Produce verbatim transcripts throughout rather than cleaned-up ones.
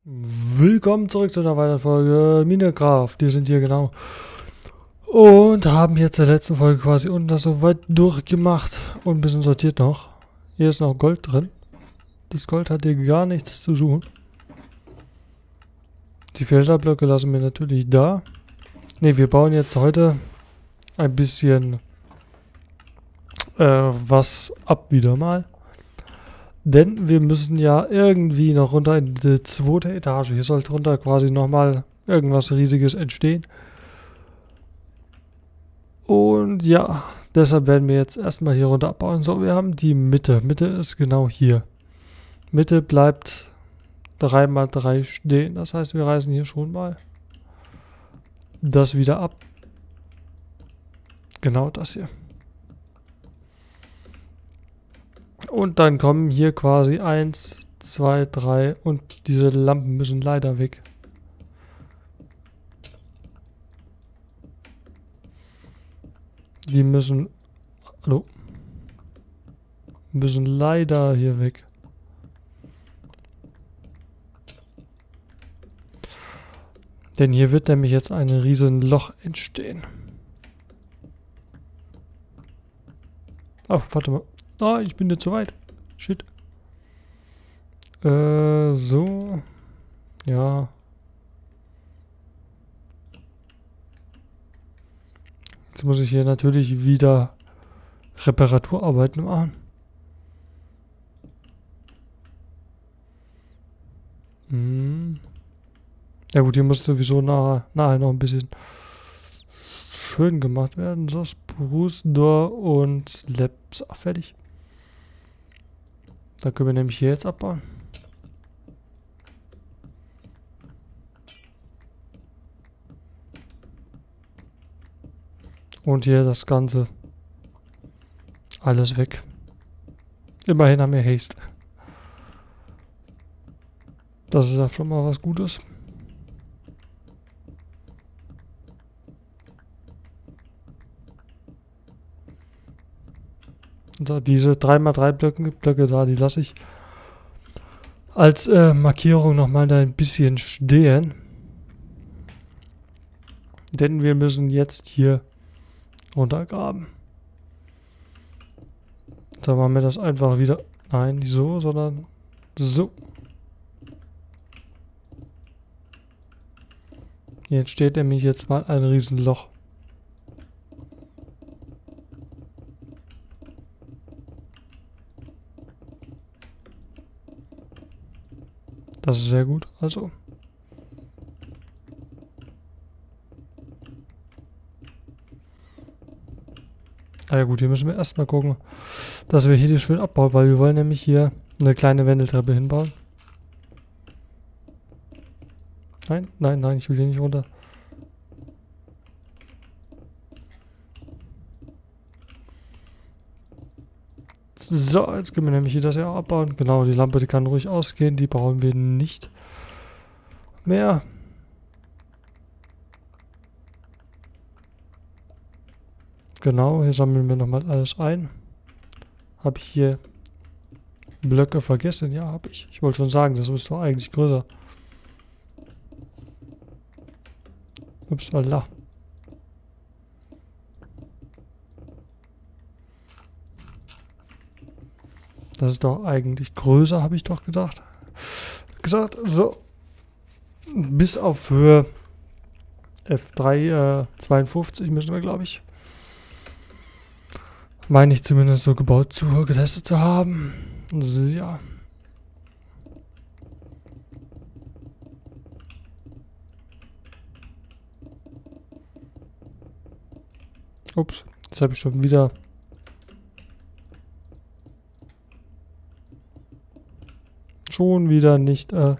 Willkommen zurück zu einer weiteren Folge Minecraft. Wir sind hier genau und haben jetzt der letzten Folge quasi unten das soweit durchgemacht und ein bisschen sortiert noch. Hier ist noch Gold drin. Das Gold hat hier gar nichts zu suchen. Die Felderblöcke lassen wir natürlich da. Ne, wir bauen jetzt heute ein bisschen äh, was ab wieder mal. Denn wir müssen ja irgendwie noch runter in die zweite Etage. Hier sollte runter quasi nochmal irgendwas Riesiges entstehen. Und ja, deshalb werden wir jetzt erstmal hier runter abbauen. So, wir haben die Mitte. Mitte ist genau hier. Mitte bleibt drei mal drei stehen. Das heißt, wir reißen hier schon mal das wieder ab. Genau das hier. Und dann kommen hier quasi eins, zwei, drei und diese Lampen müssen leider weg. Die müssen, hallo, müssen leider hier weg. Denn hier wird nämlich jetzt ein riesen Loch entstehen. Ach, warte mal. Ah, ich bin jetzt zu weit. Shit. Äh, so. Ja. Jetzt muss ich hier natürlich wieder Reparaturarbeiten machen. Hm. Ja gut, hier muss sowieso nachher, nachher noch ein bisschen schön gemacht werden. So, Spruce Door und Labs. Ach, fertig. Da können wir nämlich hier jetzt abbauen. Und hier das Ganze. Alles weg. Immerhin haben wir Haste. Das ist ja schon mal was Gutes. So, diese drei mal drei Blöcke, Blöcke da, die lasse ich als äh, Markierung nochmal da ein bisschen stehen. Denn wir müssen jetzt hier runtergraben. Da machen wir das einfach wieder. Nein, nicht so, sondern so. Hier entsteht nämlich jetzt mal ein Riesenloch. Das ist sehr gut, also. Ah ja gut, hier müssen wir erstmal gucken, dass wir hier die schön abbauen, weil wir wollen nämlich hier eine kleine Wendeltreppe hinbauen. Nein, nein, nein, ich will hier nicht runter. So, jetzt können wir nämlich hier das ja abbauen. Genau, die Lampe, die kann ruhig ausgehen. Die brauchen wir nicht mehr. Genau, hier sammeln wir nochmal alles ein. Habe ich hier Blöcke vergessen? Ja, habe ich. Ich wollte schon sagen, das ist doch eigentlich größer. Upsala. Das ist doch eigentlich größer, habe ich doch gedacht. Gesagt, so. Bis auf Höhe F drei äh, zweiundfünfzig müssen wir, glaube ich. Meine ich zumindest so gebaut zu, getestet zu haben. Ja. Ups, jetzt habe ich schon wieder schon wieder nicht äh,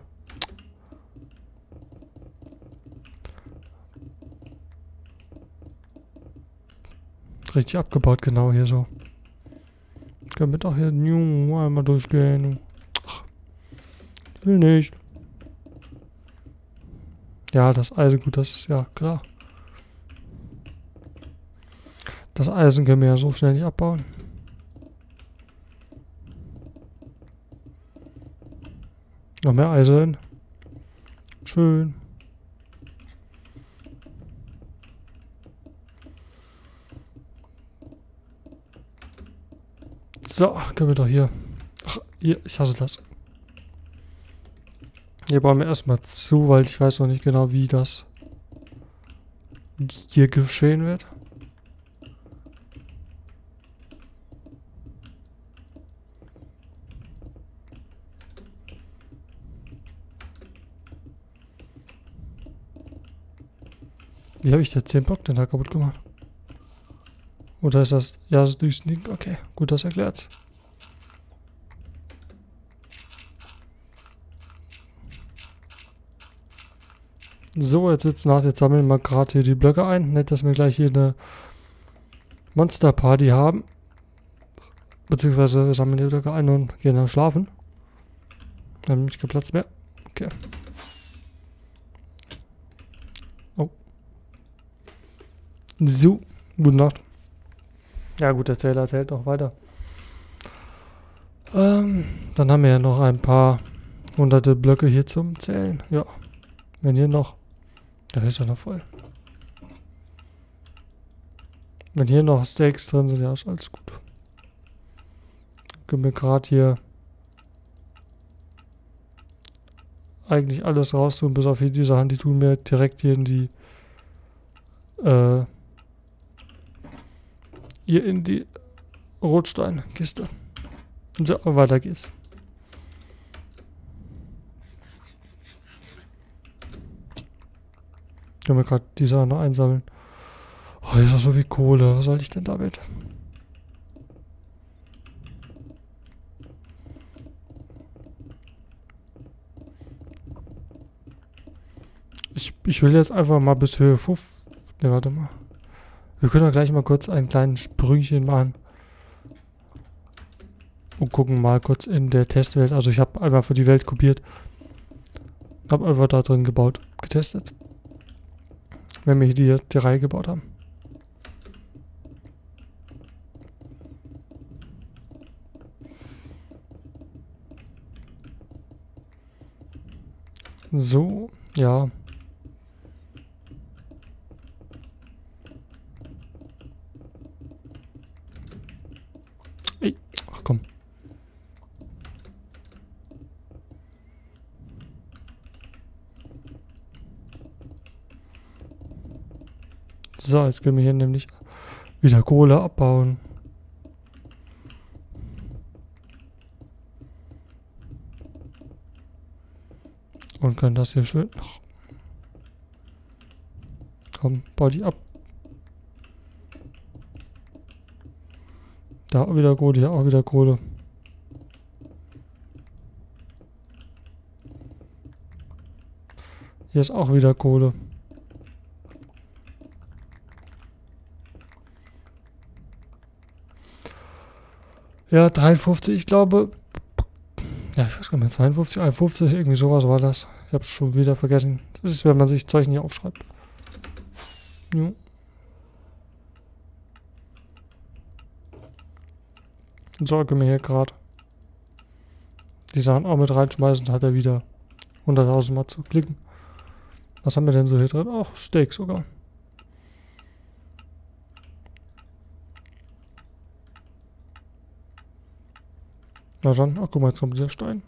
richtig abgebaut, genau hier so. Können wir doch hier einmal durchgehen. Ach, ich will nicht. Ja, das Eisen, gut, das ist ja klar. Das Eisen können wir ja so schnell nicht abbauen. Noch mehr Eisen. Schön. So, können wir doch hier. Ach, hier, ich hasse das. Hier bauen wir erstmal zu, weil ich weiß noch nicht genau, wie das hier geschehen wird. Wie habe ich der zehn Block denn da kaputt gemacht? Oder ist das... Ja, das ist durch Sneak. Okay, gut, das erklärt's. So, jetzt wird's nach. Jetzt sammeln wir gerade hier die Blöcke ein. Nicht, dass wir gleich hier eine Monster-Party haben. Beziehungsweise wir sammeln die Blöcke ein und gehen dann schlafen. Dann habe ich keinen Platz mehr. Okay. Oh. So, gute Nacht. Ja gut, der Zähler zählt noch weiter. Ähm, dann haben wir ja noch ein paar hunderte Blöcke hier zum Zählen. Ja, wenn hier noch... Da ist er noch voll. Wenn hier noch Steaks drin sind, ja, ist alles gut. Können wir gerade hier eigentlich alles raus tun, bis auf hier die Sachen, die tun wir direkt hier in die äh, hier in die Rotsteinkiste. So, weiter geht's. Können wir gerade die Sachen noch einsammeln. Oh, hier ist auch so viel Kohle. Was soll ich denn damit? Ich, ich will jetzt einfach mal bis Höhe fünf. Ne, warte mal. Wir können doch gleich mal kurz einen kleinen Sprüngchen machen. Und gucken mal kurz in der Testwelt. Also ich habe einmal für die Welt kopiert. Habe einfach da drin gebaut, getestet. Wenn wir hier die, die Reihe gebaut haben. So, ja. Ey, ach komm. So, jetzt können wir hier nämlich wieder Kohle abbauen. Und können das hier schön... Komm, bau die ab. Da auch wieder Kohle, hier auch wieder Kohle. Hier ist auch wieder Kohle. Ja, dreiundfünfzig, ich glaube... Ja, ich weiß gar nicht mehr, zweiundfünfzig, einundfünfzig, irgendwie sowas war das. Ich habe schon wieder vergessen. Das ist, wenn man sich Zeug nicht aufschreibt. Jo. So, können wir hier gerade die Sachen auch mit reinschmeißen, hat er wieder hunderttausend Mal zu klicken. Was haben wir denn so hier drin? Ach, Steak sogar. Na dann, ach guck mal, jetzt kommt dieser Stein.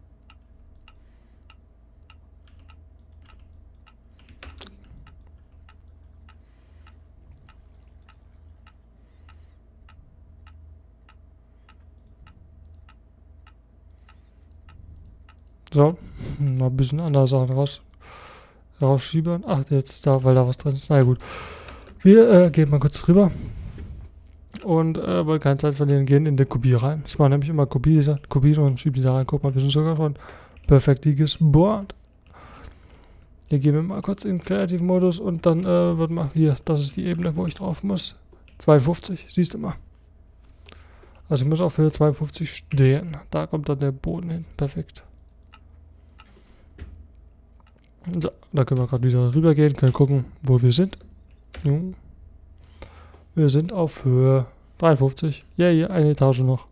So, mal ein bisschen andere Sachen raus, rausschieben. Ach, jetzt ist da, weil da was drin ist. Na ja, gut. Wir äh, gehen mal kurz rüber. Und äh, weil keine Zeit verlieren, gehen in den Kopie rein. Ich mache nämlich immer Kopie, Kopie und schiebe die da rein. Guck mal, wir sind sogar schon perfektiges Board. Hier gehen wir mal kurz in den kreativen Modus und dann äh, wird mal hier, das ist die Ebene, wo ich drauf muss. zweiundfünfzig, siehst du mal. Also ich muss auf Höhe zweiundfünfzig stehen. Da kommt dann der Boden hin. Perfekt. So, da können wir gerade wieder rüber gehen, können gucken, wo wir sind. Hm. Wir sind auf Höhe dreiundfünfzig. Ja, yeah, hier eine Etage noch.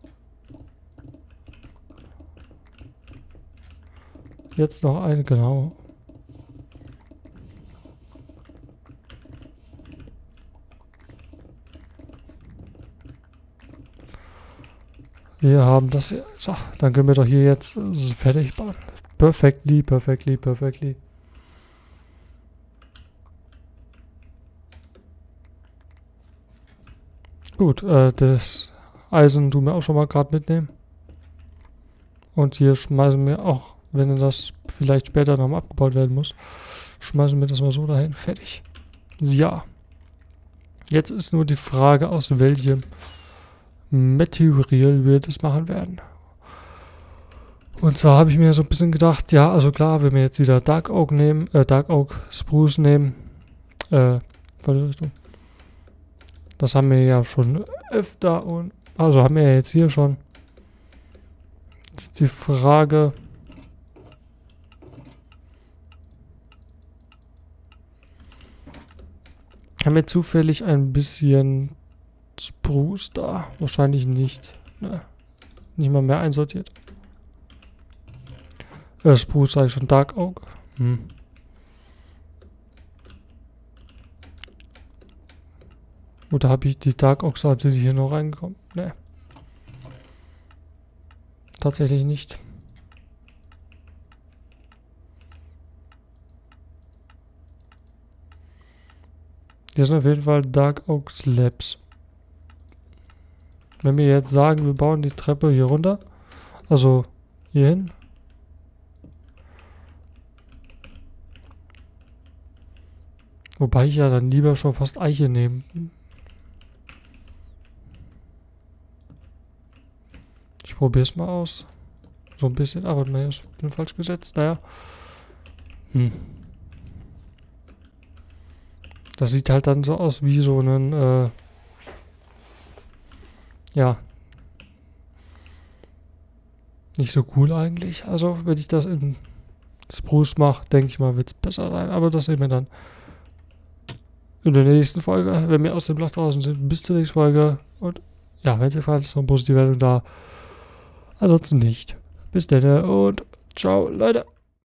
Jetzt noch eine, genau. Wir haben das hier. So, dann können wir doch hier jetzt äh, fertig bauen. Perfectly, perfectly, perfectly. Gut, äh, das Eisen tun wir auch schon mal gerade mitnehmen. Und hier schmeißen wir auch, wenn das vielleicht später noch mal abgebaut werden muss, schmeißen wir das mal so dahin. Fertig. Ja. Jetzt ist nur die Frage, aus welchem Material wir das machen werden. Und zwar habe ich mir so ein bisschen gedacht, ja, also klar, wenn wir jetzt wieder Dark Oak nehmen, äh, Dark Oak Spruce nehmen, äh, das haben wir ja schon öfter und, also haben wir ja jetzt hier schon. Jetzt ist die Frage, haben wir zufällig ein bisschen Spruce da? Wahrscheinlich nicht. Ne, nicht mal mehr einsortiert. Äh, Spruce sage ich schon, Dark Oak. Hm. Oder habe ich die Dark Oak, sind die hier noch reingekommen? Ne. Tatsächlich nicht. Hier sind auf jeden Fall Dark Oak Slabs. Wenn wir jetzt sagen, wir bauen die Treppe hier runter, also hier hin. Wobei ich ja dann lieber schon fast Eiche nehme. Ich probiere es mal aus. So ein bisschen, aber naja, ich bin falsch gesetzt. Naja. Hm. Das sieht halt dann so aus wie so ein, äh, ja, nicht so cool eigentlich. Also, wenn ich das in Spruce mache, denke ich mal, wird es besser sein. Aber das sehen wir dann in der nächsten Folge, wenn wir aus dem Loch draußen sind. Bis zur nächsten Folge. Und ja, wenn es dir gefallen hat, ist noch eine positive Wertung da. Ansonsten nicht. Bis dann und ciao, Leute.